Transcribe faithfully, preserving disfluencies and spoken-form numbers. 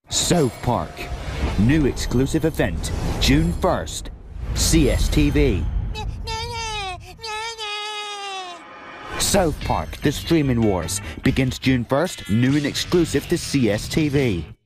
South Park. New exclusive event, June first. C S T V. South Park, The Streaming Wars, begins June first, new and exclusive to C S T V.